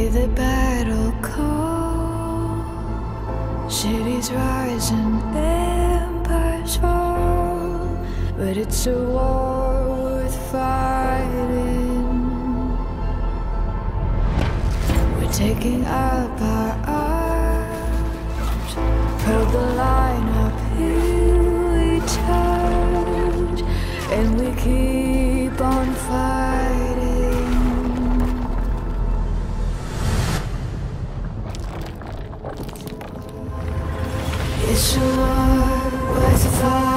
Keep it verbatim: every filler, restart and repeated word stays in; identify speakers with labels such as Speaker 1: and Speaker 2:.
Speaker 1: hear the battle call. Cities rise and empires fall, but it's a war worth fighting. We're taking up our arms, hold the line up, here we charge, and we keep on fighting. It's a war worth fighting.